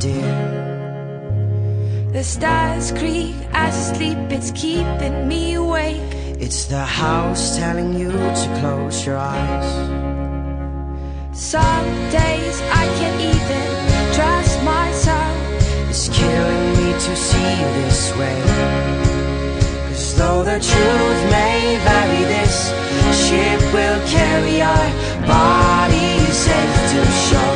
dear. The stars creak as I sleep, it's keeping me awake. It's the house telling you to close your eyes. Some days I can't even trust myself. It's killing me to see you this way. 'Cause though the truth may vary, this ship will carry our bodies safe to shore.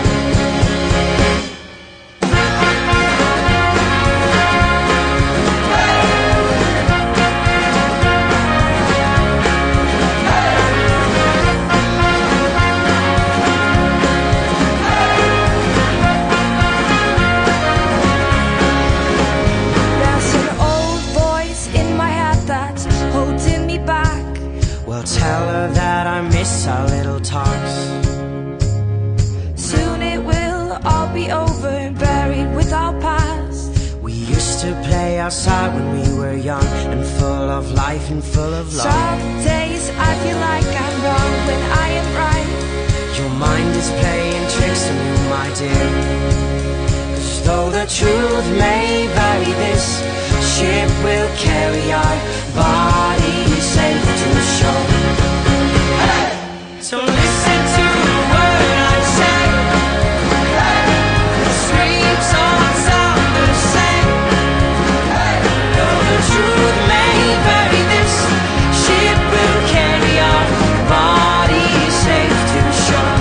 Tell her that I miss our little talks. Soon it will all be over, buried with our past. We used to play outside when we were young, and full of life and full of love. Some days I feel like I'm wrong when I am right. Your mind is playing tricks on you, my dear. 'Cause though the truth may vary, this ship will carry our bodies safe to shore. So listen to the word I say. The streets all sound the same. Though the truth may vary, this ship will carry our bodies safe to shore.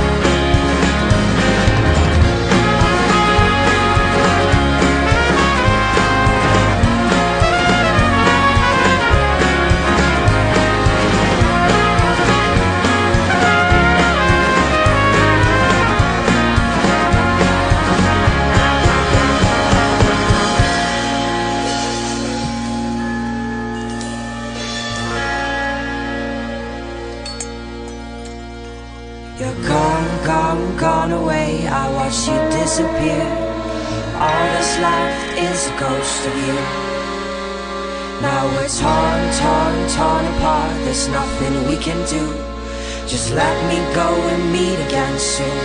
You're gone, gone, gone away. I watched you disappear. All that's left is a ghost of you. Now we're torn, torn, torn apart. There's nothing we can do. Just let me go and meet again soon.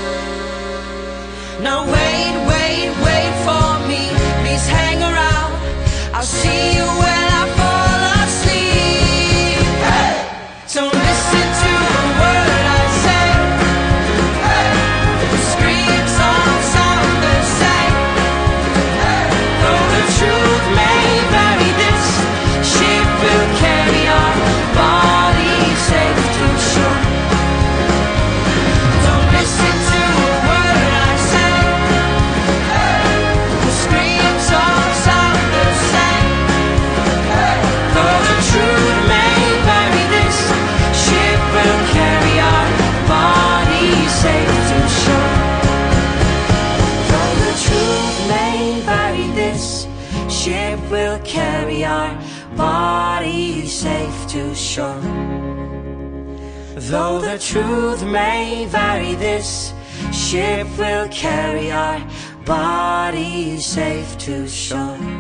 Now wait, wait, wait for me. Please hang around. I'll see you when I fall asleep. Hey! Don't listen to a word I say. Hey! The screams all sound the same. Hey! Though the truth may vary, this ship will carry our bodies safe to shore. Don't listen to a word I say. Hey! The screams all sound the same. Hey! Though the truth may vary, this ship will carry our bodies safe to shore. Though the truth may vary, this ship will carry our bodies safe to shore. Though the truth may vary, this ship will carry our bodies safe to shore.